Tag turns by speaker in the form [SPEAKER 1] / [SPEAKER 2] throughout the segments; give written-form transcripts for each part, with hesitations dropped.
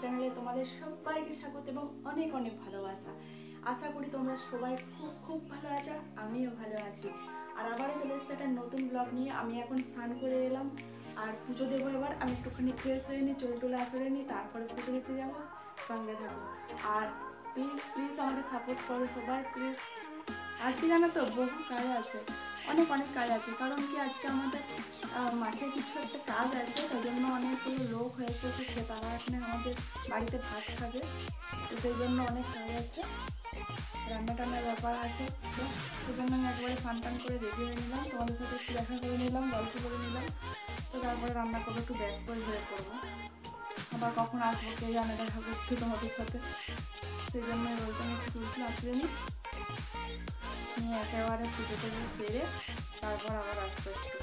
[SPEAKER 1] চ্যানেলে তোমাদের সবাইকে স্বাগত এবং অনেক অনেক ভালোবাসা। আশা করি তোমরা সবাই খুব খুব ভালো আছো, আমিও ভালো আছি। আর আবারও চলে এসেছে একটা নতুন ব্লগ নিয়ে। আমি এখন স্নান করে এলাম আর পুজো দেবো। এবার আমি একটুখানি ফ্রেশ হয়ে নিই, চুল টুল আঁচড়ে নিই, তারপরে পুজো দিতে যাবো। সঙ্গে থাকবো আর প্লিজ প্লিজ আমাকে সাপোর্ট করো সবাই, প্লিজ। আজকে জানো তো বহু কাজ আছে, অনেক অনেক কাজ আছে। কারণ কি আজকে আমাদের মাঠে কিছু একটা কাজ আছে, তাই জন্য অনেকগুলো লোক হয়েছে। তো সে তারা এখানে আমাদের বাড়িতে ভাত খাবে, তো সেই জন্য অনেক কাজ আছে, রান্না টান্নার ব্যাপার আছে। তো সেই জন্য আমি একবারে স্নান টান করে রেডি হয়ে নিলাম, তোমাদের সাথে একটু দেখা করে নিলাম, গল্প করে নিলাম। তো তারপরে রান্না করবো, একটু ব্যস্ত হয়ে পড়বো। আবার কখন আসবো কে জানে দেখা করতে তোমাদের সাথে। সেই জন্য বলতে আমি একটু চুলটা আসলে নিই, নিয়ে একেবারে পুজো টুজো সেরে তারপর আবার আসবো একটু।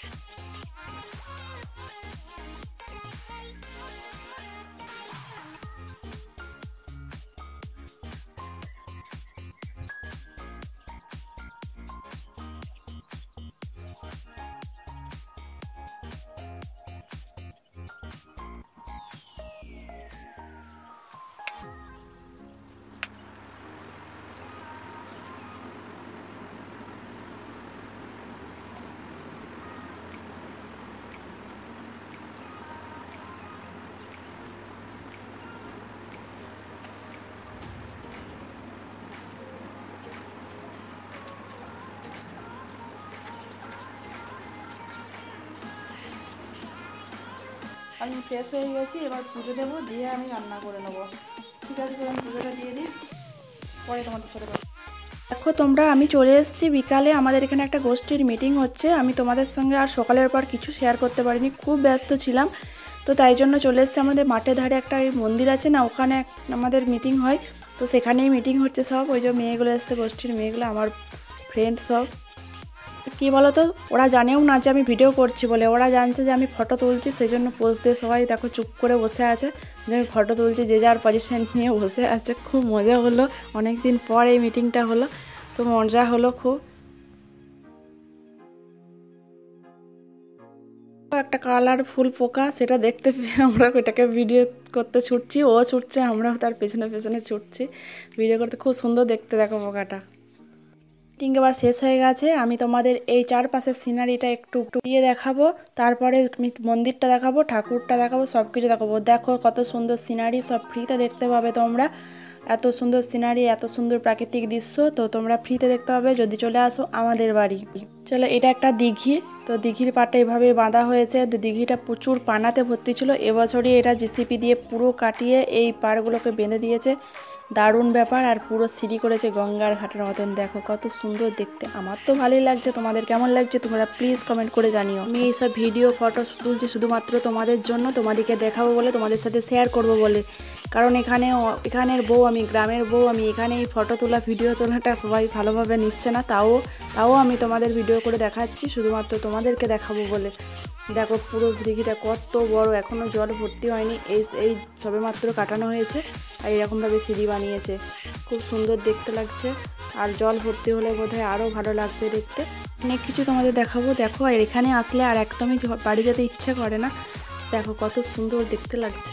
[SPEAKER 1] আমি ফ্রেশ হয়ে গেছি, এবার পুজো দেবো, দিয়ে আমি রান্না করে নেবো। ঠিক আছে, আমি পুজোটা দিয়ে দিই, পরে তোমাদের সাথে। দেখো তোমরা, আমি চলে এসেছি বিকালে। আমাদের এখানে একটা গোষ্ঠীর মিটিং হচ্ছে। আমি তোমাদের সঙ্গে আর সকালের পর কিছু শেয়ার করতে পারিনি, খুব ব্যস্ত ছিলাম। তো তাই জন্য চলে এসেছি। আমাদের মাঠের ধারে একটা মন্দির আছে না, ওখানে আমাদের মিটিং হয়। তো সেখানেই মিটিং হচ্ছে সব। ওই যে মেয়েগুলো এসছে, গোষ্ঠীর মেয়েগুলো, আমার ফ্রেন্ড সব। কী বলো তো, ওরা জানেও না যে আমি ভিডিও করছি বলে। ওরা জানছে যে আমি ফটো তুলছি, সেই জন্য পোজ দিয়ে সবাই দেখো চুপ করে বসে আছে যে আমি ফটো তুলছি, যে যার পজিশন নিয়ে বসে আছে। খুব মজা হলো, অনেক দিন পর এই মিটিংটা হলো, তো মজা হলো খুব। একটা কালারফুল পোকা, সেটা দেখতে পেয়ে আমরা ওটাকে ভিডিও করতে ছুটছি, ও ছুটছে, আমরাও তার পেছনে পেছনে ছুটছি ভিডিও করতে। খুব সুন্দর দেখতে, দেখো পোকাটা। মিটিং এবার শেষ হয়ে গেছে। আমি তোমাদের এই চারপাশের সিনারিটা একটু দিয়ে দেখাবো, তারপরে মন্দিরটা দেখাবো, ঠাকুরটা দেখাবো, সব কিছু দেখাবো। দেখো কত সুন্দর সিনারি, সব ফ্রিতে দেখতে পাবে তোমরা। এত সুন্দর সিনারি, এত সুন্দর প্রাকৃতিক দৃশ্য, তো তোমরা ফ্রিতে দেখতে পাবে যদি চলে আসো আমাদের বাড়ি। চলো, এটা একটা দিঘি। তো দিঘির পাড়টা এভাবে বাঁধা হয়েছে। তো দিঘিটা প্রচুর পানাতে ভর্তি ছিল, এবছরই এটা জিসিপি দিয়ে পুরো কাটিয়ে এই পাড়গুলোকে বেঁধে দিয়েছে। দারুণ ব্যাপার। আর পুরো সিঁড়ি করেছে গঙ্গার ঘাটের মতন। দেখো কত সুন্দর দেখতে, আমার তো ভালোই লাগছে। তোমাদের কেমন লাগছে তোমরা প্লিজ কমেন্ট করে জানিও। আমি এইসব ভিডিও ফটো তুলছি শুধুমাত্র তোমাদের জন্য, তোমাদেরকে দেখাবো বলে, তোমাদের সাথে শেয়ার করব বলে। কারণ এখানের বউ আমি, গ্রামের বউ আমি। এখানে এই ফটো তোলা, ভিডিও তোলাটা সবাই ভালোভাবে নিচ্ছে না, তাও আমি তোমাদের ভিডিও করে দেখাচ্ছি শুধুমাত্র তোমাদেরকে দেখাবো বলে। দেখো পুরো দিঘিটা কত বড়, এখনও জল ভর্তি হয়নি, এই সবেমাত্র কাটানো হয়েছে। আর এরকমভাবে সিঁড়ি বানিয়েছে, খুব সুন্দর দেখতে লাগছে। আর জল ভর্তি হলে বোধহয় আরও ভালো লাগবে দেখতে। অনেক কিছু তোমাদের দেখাবো। দেখো, আর এখানে আসলে আর একদমই বাড়ি যেতে ইচ্ছে করে না। দেখো কত সুন্দর দেখতে লাগছে।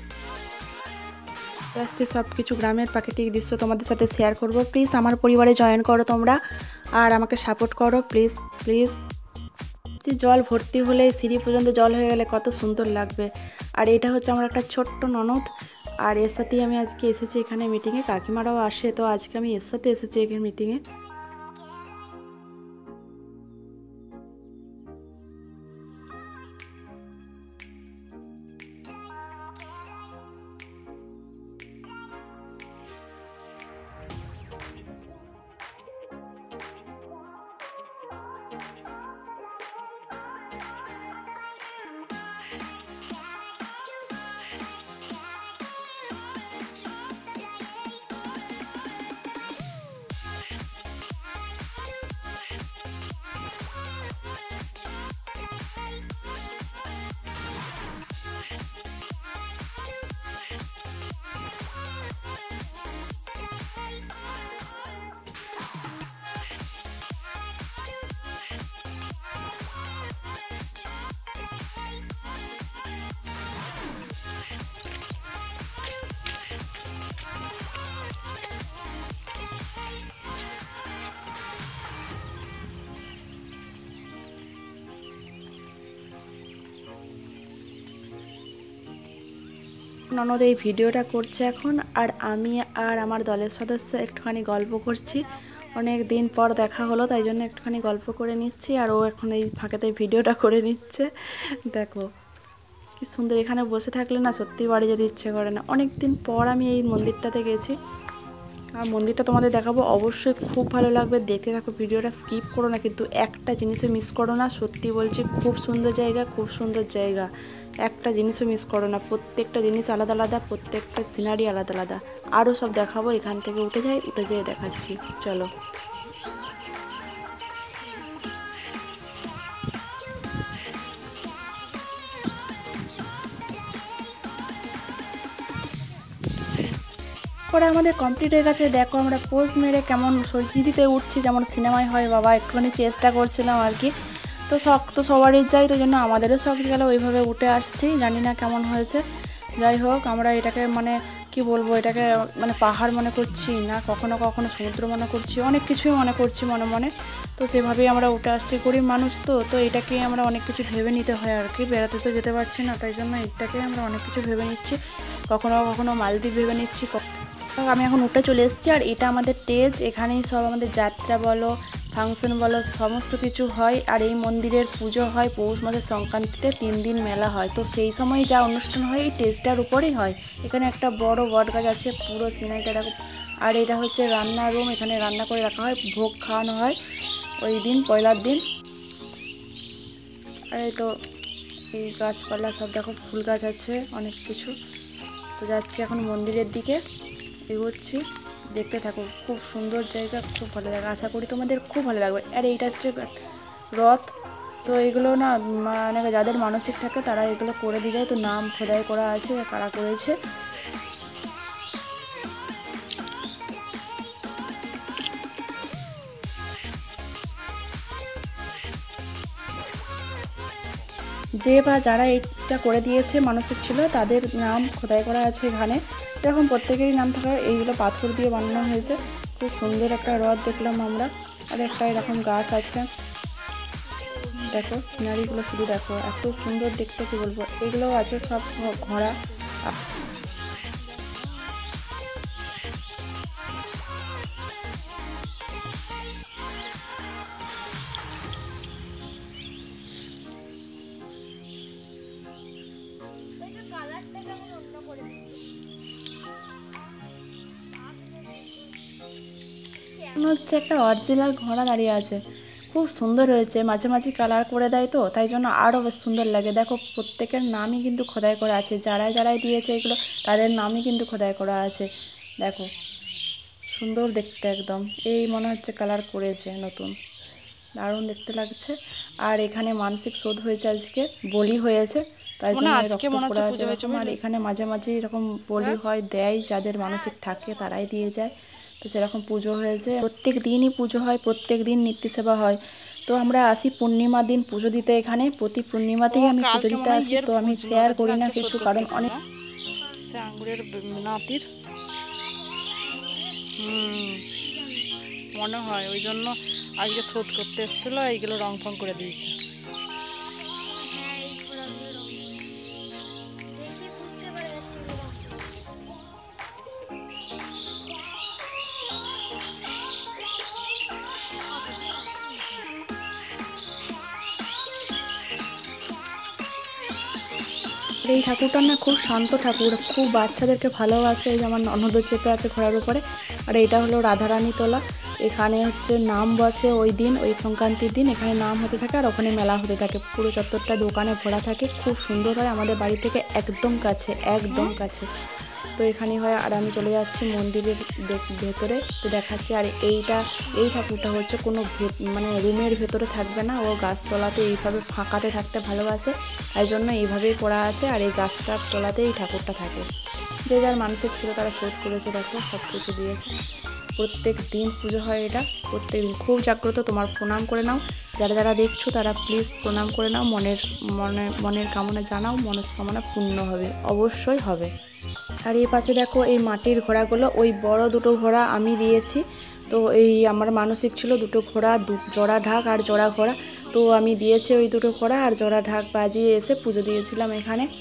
[SPEAKER 1] আস্তে সব কিছু গ্রামের প্রাকৃতিক দৃশ্য তোমাদের সাথে শেয়ার করব। প্লিজ আমার পরিবারে জয়েন করো তোমরা, আর আমাকে সাপোর্ট করো প্লিজ প্লিজ। জল ভর্তি হলে, সিঁড়ি পর্যন্ত জল হয়ে গেলে কত সুন্দর লাগবে। আর এটা হচ্ছে আমার একটা ছোট্ট ননদ, আর এর সাথেই আমি আজকে এসেছি এখানে মিটিংয়ে। কাকিমারাও আসে, তো আজকে আমি এর সাথে এসেছি এখানে মিটিংয়ে। ননদ এই ভিডিওটা করছে এখন, আর আমি আর আমার দলের সদস্য একটুখানি গল্প করছি। অনেক দিন পর দেখা হলো, তাই জন্য একটুখানি গল্প করে নিচ্ছি, আর ও এখন এই ফাঁকেতে ভিডিওটা করে নিচ্ছে। দেখো কি সুন্দর, এখানে বসে থাকলে না সত্যি বাড়ি যেতে ইচ্ছে করে না। অনেক দিন পর আমি এই মন্দিরটাতে গেছি, আর মন্দিরটা তোমাদের দেখাবো, অবশ্যই খুব ভালো লাগবে। দেখতে থাকো ভিডিওটা, স্কিপ করো না কিন্তু, একটা জিনিসও মিস করো না। সত্যি বলছি, খুব সুন্দর জায়গা, খুব সুন্দর জায়গা, একটা জিনিসও মিস করো না। প্রত্যেকটা জিনিস আলাদা আলাদা, প্রত্যেকটা সিনারি আলাদা আলাদা। আরও সব দেখাবো, এখান থেকে উঠে যেয়ে দেখাচ্ছি, চলো। পরে আমাদের কমপ্লিট হয়ে গেছে। দেখো আমরা পোজ মেরে কেমন সিঁড়িতে উঠছি, যেমন সিনেমায় হয় বাবা, একটুখানি চেষ্টা করছিলাম আর কি। তো শখ তো সবারই যাই, তো জন্য আমাদেরও শখ গেল, ওইভাবে উঠে আসছি। জানি না কেমন হয়েছে, যাই হোক আমরা এটাকে মানে কি বলবো, এটাকে মানে পাহাড় মনে করছি না, কখনো কখনো সমুদ্র মনে করছি, অনেক কিছুই মনে করছি মনে মনে। তো সেভাবেই আমরা উঠে আসছি, গরিব মানুষ তো এটাকে আমরা অনেক কিছু ভেবে নিতে হয় আর কি। বেড়াতে তো যেতে পারছি না, তাই জন্য এটাকে আমরা অনেক কিছু ভেবে নিচ্ছি। কখনো কখনো মালদ্বীপ ভেবে নিচ্ছি। আমি এখন উঠে চলে এসেছি, আর এটা আমাদের স্টেজ। এখানেই সব আমাদের যাত্রা বলো, ফাংশন বলো, সমস্ত কিছু হয়। আর এই মন্দিরের পুজো হয় পৌষ মাসের সংক্রান্তিতে, 3 দিন মেলা হয়। তো সেই সময় যা অনুষ্ঠান হয় এই স্টেজটার উপরেই হয়। এখানে একটা বড় বট গাছ আছে, পুরো সিনারিটা দেখো। আর এটা হচ্ছে রান্নার রুম, এখানে রান্না করে রাখা হয়, ভোগ খাওয়ানো হয় ওই দিন, পয়লার দিন। আর এই তো এই গাছপালা সব দেখো, ফুল গাছ আছে, অনেক কিছু। তো যাচ্ছি এখন মন্দিরের দিকে, এগোচ্ছি, দেখতে থাকো। খুব সুন্দর জায়গা, খুব ভালো জায়গা, আশা করি তোমাদের খুব ভালো লাগবে। আর এইটা হচ্ছে রথ। তো এগুলো না মানে যাদের মানসিক থাকে তারা এগুলো করে দিয়ে যায়। তো নাম খোদাই করা আছে, কারা করেছে। যে বা যারা এইটা করে দিয়েছে মানসিক ছিল, তাদের নাম খোদাই করা আছে এখানে। এরকম প্রত্যেকেরই নাম থাকা, এইগুলো পাথর দিয়ে বানানো হয়েছে। খুব সুন্দর একটা রথ দেখলাম আমরা। আর একটা এরকম গাছ আছে, দেখো সিনারিগুলো শুধু দেখো, এত সুন্দর দেখতে, কি বলবো। এগুলোও আছে সব ঘোড়া। মনে হচ্ছে একটা অরিজিনাল ঘোড়া দাঁড়িয়ে আছে, খুব সুন্দর হয়েছে। মাঝে মাঝে কালার করে দেয়, তো তাই জন্য আরও বেশ সুন্দর লাগে। দেখো প্রত্যেকের নামই কিন্তু খোদাই করা আছে, যারাই দিয়েছে এগুলো তাদের নামই কিন্তু খোদাই করা আছে। দেখো সুন্দর দেখতে একদম, এই মনে হচ্ছে কালার করেছে নতুন, দারুণ দেখতে লাগছে। আর এখানে মানসিক শোধ হয়েছে, আজকে বলি হয়েছে, তাই জন্য রক্ত পড়া আছে এরকম। আর এখানে মাঝে মাঝে এরকম বলি হয়, দেয়, যাদের মানসিক থাকে তারাই দিয়ে যায়। তো সেরকম পুজো হয়েছে, প্রত্যেক দিনই পুজো হয়, প্রত্যেক দিন নিত্য সেবা হয়। তো আমরা আসি পূর্ণিমার দিন পুজো দিতে এখানে, প্রতি পূর্ণিমাতেই আমি পুজো দিতে আসি। তো আমি শেয়ার করি না কিছু, কারণ অনেক আঙ্গুরের নাতির মনে হয়, ওই জন্য আজকে শোধ করতে এসেছিলো, এইগুলো রং ফং করে দিয়েছে। এই ঠাকুরটা না খুব শান্ত ঠাকুর, খুব বাচ্চাদেরকে ভালোবাসে। যেমন ননদ চেপে আছে ঘোড়ার উপরে। আর এইটা হলো রাধারানী তোলা। এখানে হচ্ছে নাম বসে ওই দিন, ওই সংক্রান্তির দিন এখানে নাম হতে থাকে, আর ওখানে মেলা হতে থাকে। পুরো চত্বরটা দোকানে ভরা থাকে, খুব সুন্দর হয়। আমাদের বাড়ি থেকে একদম কাছে, একদম কাছে। তো এখানেই হয়। আর আমি চলে যাচ্ছি মন্দিরের ভেতরে, তো দেখাচ্ছি। আর এই ঠাকুরটা হচ্ছে কোনো মানে রুমের ভেতরে থাকবে না, ও গাছতলাতে এইভাবে ফাঁকাতে থাকতে ভালোবাসে, তাই জন্য এইভাবেই করা আছে। আর এই গাছটার তলাতে এই ঠাকুরটা থাকে। যে যার মানসিক ছিল তারা শোধ করেছে, দেখো সব কিছু দিয়েছে। প্রত্যেক দিন পুজো হয় এটা, প্রত্যেক দিন। খুব জাগ্রত, তোমার প্রণাম করে নাও। যারা দেখছো তারা প্লিজ প্রণাম করে নাও, মনের কামনা জানাও, মনস্কামনা পূর্ণ হবে, অবশ্যই হবে। আর এই পাশে দেখো এই মাটির ঘোড়াগুলো, ওই বড় দুটো ঘোড়া আমি দিয়েছি। তো এই আমার মানসিক ছিল দুটো ঘোড়া, জোড়া ঢাক আর জোড়া ঘোড়া। তো আমি দিয়েছি ওই দুটো ঘোড়া আর জোড়া ঢাক বাজিয়ে এসে পুজো দিয়েছিলাম এখানে।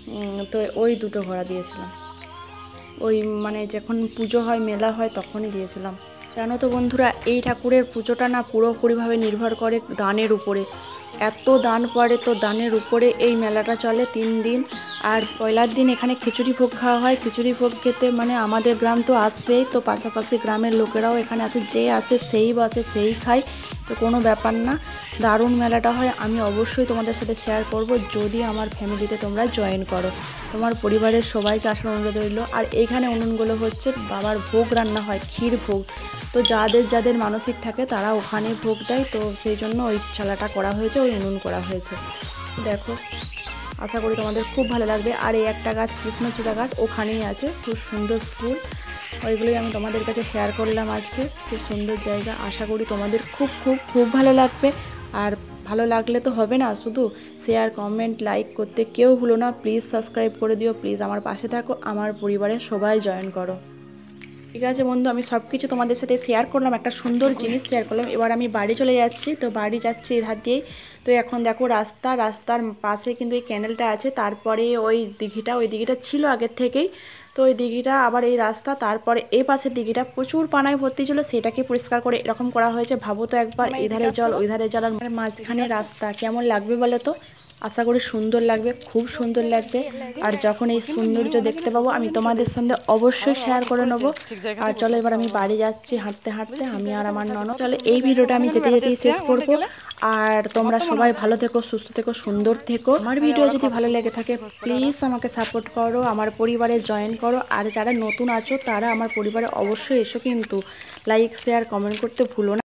[SPEAKER 1] তো ওই দুটো ঘোড়া দিয়েছিলাম, ওই মানে যখন পুজো হয় মেলা হয় তখনই দিয়েছিলাম। জানো তো বন্ধুরা, এই ঠাকুরের পুজোটা না পুরোপুরিভাবে নির্ভর করে দানের উপরে। এত দান পড়ে, তো দানের উপরে এই মেলাটা চলে 3 দিন। আর পয়লার দিন এখানে খিচুড়ি ভোগ খাওয়া হয়। খিচুড়ি ভোগ খেতে মানে আমাদের গ্রাম তো আসবেই, তো পাশাপাশি গ্রামের লোকেরাও এখানে আসে, যে আসে সেই বসে সেই খায়, তো কোনো ব্যাপার না। দারুণ মেলাটা হয়। আমি অবশ্যই তোমাদের সাথে শেয়ার করব যদি আমার ফ্যামিলিতে তোমরা জয়েন করো। তোমার পরিবারের সবাইকে আসার অনুরোধ রইল। আর এইখানে উনুনগুলো হচ্ছে বাবার ভোগ রান্না হয়, ক্ষীর ভোগ। তো যাদের যাদের মানসিক থাকে তারা ওখানে ভোগ দেয়, তো সেই জন্য ওই চালাটা করা হয়েছে, ওই উনুন করা হয়েছে। দেখো, আশা করি তোমাদের খুব ভালো লাগবে। আর এই একটা গাছ কৃষ্ণচূড়া গাছ ওখানেই আছে, খুব সুন্দর ফুল, ওইগুলোই আমি তোমাদের কাছে শেয়ার করলাম আজকে। খুব সুন্দর জায়গা, আশা করি তোমাদের খুব খুব খুব ভালো লাগবে। আর ভালো লাগলে তো হবে না, শুধু শেয়ার কমেন্ট লাইক করতে কেউ ভুলো না। প্লিজ সাবস্ক্রাইব করে দিও, প্লিজ আমার পাশে থাকো, আমার পরিবারের সবাই জয়েন করো। ঠিক আছে বন্ধু, আমি সব কিছু তোমাদের সাথে শেয়ার করলাম, একটা সুন্দর জিনিস শেয়ার করলাম। এবার আমি বাড়ি চলে যাচ্ছি, তো বাড়ি যাচ্ছি এর হাত দিয়েই। তো এখন দেখো রাস্তার পাশে কিন্তু এই ক্যানেলটা আছে, তারপরে ওই দিঘিটা ছিল আগের থেকেই। তো ওই দিঘিটা আবার এই রাস্তা, তারপরে এই পাশের দিঘিটা প্রচুর পানায় ভর্তি ছিল, সেটাকে পরিষ্কার করে এরকম করা হয়েছে। ভাবো তো একবার, এধারে জল ওইধারে জল, আর মাঝখানে রাস্তা, কেমন লাগবে বলো তো? আশা করি সুন্দর লাগবে, খুব সুন্দর লাগবে। আর যখন এই সৌন্দর্য দেখতে পাবো আমি তোমাদের সঙ্গে অবশ্যই শেয়ার করে নেবো। আর চলো এবার আমি বাড়ি যাচ্ছি হাঁটতে হাঁটতে, আমি আর আমার ননদ। চলো এই ভিডিওটা আমি যেতে যেতেই শেষ করবো। আর তোমরা সবাই ভালো থেকো, সুস্থ থেকো, সুন্দর থেকো। আমার ভিডিও যদি ভালো লেগে থাকে প্লিজ আমাকে সাপোর্ট করো, আমার পরিবারে জয়েন করো। আর যারা নতুন আছো তারা আমার পরিবারে অবশ্যই এসো, কিন্তু লাইক শেয়ার কমেন্ট করতে ভুলো না।